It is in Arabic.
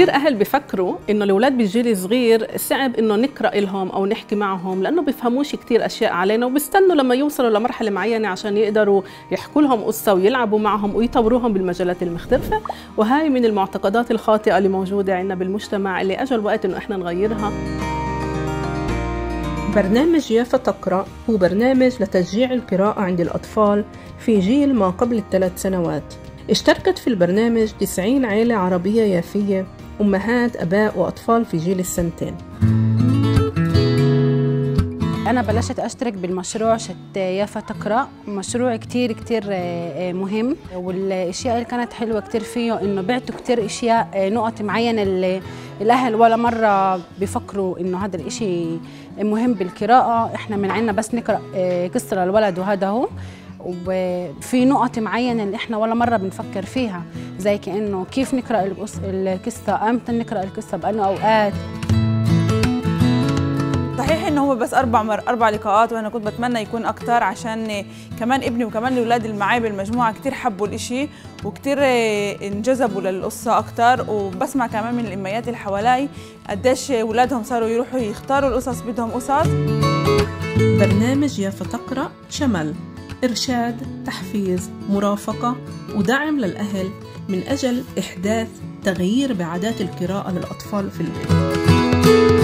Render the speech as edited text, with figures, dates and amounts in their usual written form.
كتير أهل بفكروا إنه الأولاد بالجيل صغير صعب إنه نقرأ لهم أو نحكي معهم لأنه بيفهموش كتير أشياء علينا، وبيستنوا لما يوصلوا لمرحلة معينة عشان يقدروا يحكوا لهم قصة ويلعبوا معهم ويطوروهم بالمجالات المختلفة. وهاي من المعتقدات الخاطئة اللي موجودة عندنا بالمجتمع اللي أجى الوقت إنه إحنا نغيرها. برنامج يافا تقرأ هو برنامج لتشجيع القراءة عند الأطفال في جيل ما قبل ال3 سنوات. اشتركت في البرنامج 90 عائلة عربية يافية، أمهات أباء وأطفال في جيل السنتين. أنا بلشت أشترك بالمشروع يافا تقرأ، مشروع كتير مهم، والأشياء اللي كانت حلوة كتير فيه إنه بعتوا كتير أشياء، نقط معينة اللي الأهل ولا مرة بيفكروا إنه هذا الإشي مهم بالقراءة. إحنا من عنا بس نقرأ قصة للولد وهذا هو، وفي نقط معينة اللي إحنا ولا مرة بنفكر فيها، زي كأنه كيف نقرأ القصة، أمتى نقرأ القصة، بأنه أوقات. صحيح انه هو بس 4 لقاءات، وانا كنت بتمنى يكون اكتر عشان كمان ابني وكمان الاولاد اللي معي بالمجموعه كتير حبوا الاشي وكتير انجذبوا للقصه اكتر. وبسمع كمان من الاميات اللي حوالي قديش اولادهم صاروا يروحوا يختاروا القصص، بدهم قصص. برنامج يافا تقرأ شمل إرشاد، تحفيز، مرافقة ودعم للأهل من أجل إحداث تغيير بعادات القراءة للأطفال في البيت.